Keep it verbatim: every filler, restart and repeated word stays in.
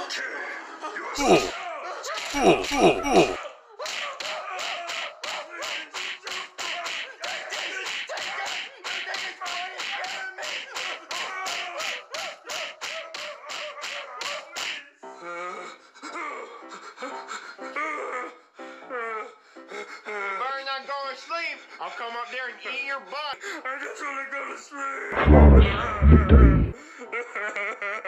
I'll come up there and eat your butt. I just want to go to sleep.